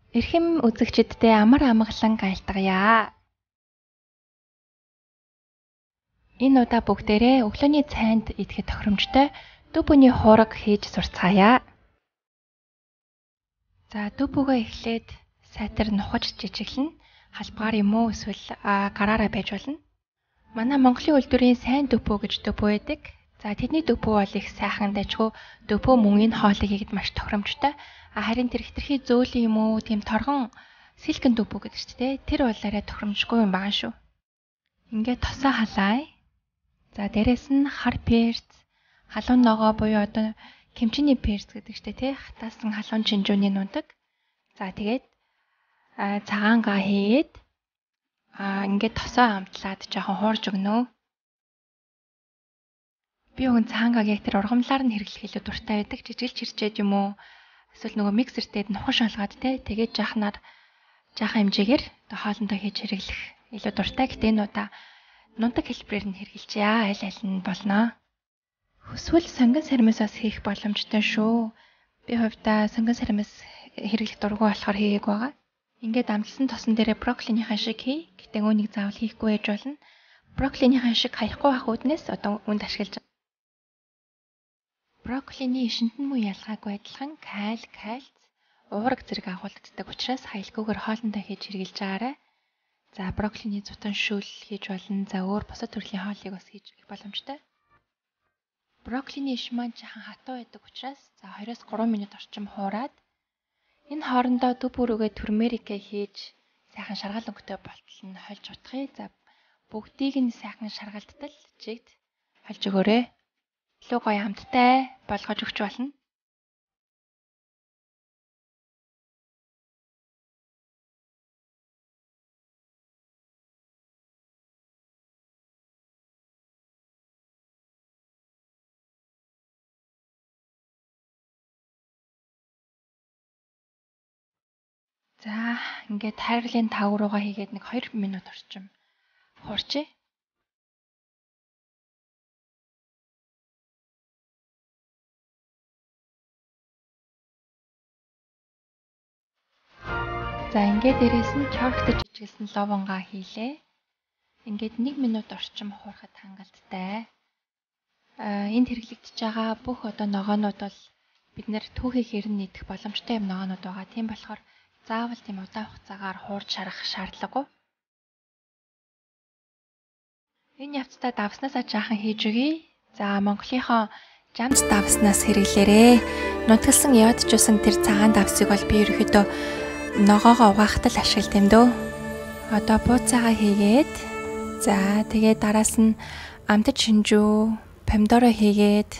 Эрхэм үзэгчиддээ амар амгалан айлтгая. Энэ удаа бүгдээрээ өглөөний цайнд идэхэд тохиромжтой дүү бүний хуураг хийж сурцгаая. За дүү бүгээ эхлээд сайтар нухаж жижиглэн халбгаар юм уу эсвэл гараараа байж болно. Манай Монголын үйлдвэрийн сайн дүү гэж дүү байдаг. За тэдний дүү бол их сайхан дайчгүй дүү мөн энэ хоолыг хийгээд маш тохиромжтой. Харин тэр хитрхи зөөлөн юм уу тийм торгон силкэн дүү гэдэг чинь тэ тэр бол арай тохиромжгүй юм байгаа шүү. Ингээд тосоо халаа. За дээрэс нь хар перц, халуун ногоо буюу одоо кимчиний перц гэдэг чинь тэ хатаасан халуун чинжүүний нундаг. За тэгээд цагаангаа хийгээд ингээд тосоо амтлаад жоохон хуурж өгнө. Би өгн цагаангааг яг тэр ургамлаар нь хэрэглэх илүү дуртай байдаг. Жижигэл чирчээд юм уу? Эсвэл нөгөө миксертэй нухаш алгаад тэгээд жаахнаар жаахан хэмжээгээр хоолндоо хийж хэрэглэх илүү дуртай. Гэтэ энэ удаа нундаг хэлбэрээр нь хэрэгжилчээ. Аль аль нь болно. Хүсвэл сонгон сарамсаас хийх боломжтой шүү. Би хувьдаа сонгон сарамс хэрэглэх дурггүй болохоор хийгээг байгаа. Ингээд амлсан тосон дээрээ брокколиныхаа шиг хий. Гэтэ үүнийг заавал хийхгүй байж болно. Брокколиныхаа шиг хаяхгүй байх үүднээс одоо үүнд ашиглаж брокколины ишинтэн муу ялгаагүй адилхан кальц, уураг зэрэг агуулддаг учраас хаялгүйгээр хоолндоо хийж хэрэгжилж байгаарай. За брокколины зутан шүүл хийж болно. За өөр бусад төрлийн хоолыг бас хийж ирэх боломжтой. Брокколины иш маань жахан хатуу байдаг учраас за 2-3 минут орчим хуураад энэ хоорондоо дүү бүрүүгээ турмерикээ хийж сайхан шаргал өнгөтэй болтол нь хольж утгая. За бүгдийг нь сайхан шаргалттал жигд хольж өгөөрэй. Илүү гоё хамттай болгож өгч болно. За ингээд хайрлын тав руугаа хийгээд нэг 2 минут орчим хуурчээ. За ингээд дээрээс нь чорхтож жижиглсэн ловонгаа хийлээ. Ингээд 1 минут орчим хуурахад хангалттай. Энд хэрэглэгдэж байгаа бүх одоо ногоонууд бол бид нэр түүхийхээр нь идэх боломжтой юм ногоонууд байгаа. Тийм болохоор заавал тийм удаан хугацаагаар хуурж шарах шаардлагагүй. Энэ явцдаа давснасаа жаахан хийж өгье. За Монголынхоо жамс давснаас хэрэглээрээ. Нутгалсан яодчуусан тэр цагаан давсыг бол би ерөөхдөө ногоогоо угаахад л ашигладаг юм дөө. Одоо бууцаагаа хийгээд за тэгээд дараас нь амтд шинжүү, помидоро хийгээд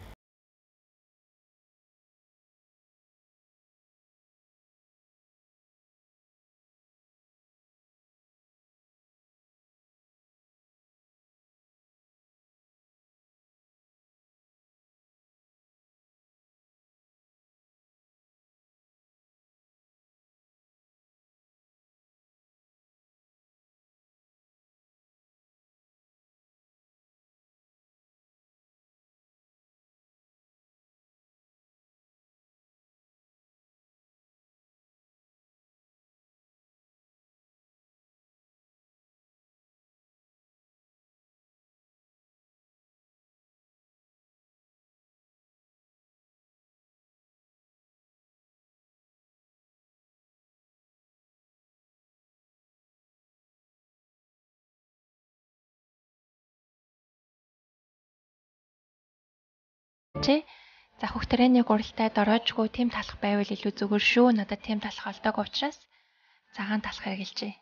за хөх тэрэний гуралтай дороожгүй тийм талах байвал илүү зүгээр шүү. Надад тийм талах олдог учраас цагаан талах хэрэгэлжээ.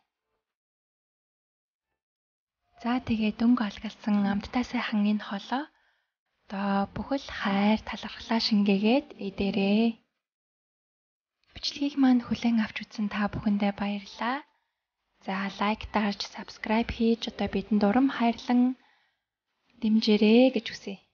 За тэгээ дөнгө алгалсан амттай сайхан энэ хоолоо одоо бүхэл хайр талархлаа шингээгээд эдэрээ. Бичлэгийг маань хүлээн авч үзсэн та бүхэндээ баярлалаа. За лайк дарж, subscribe хийж одоо бидэнд урам хайрлан дэмжээрэй гэж хүсье.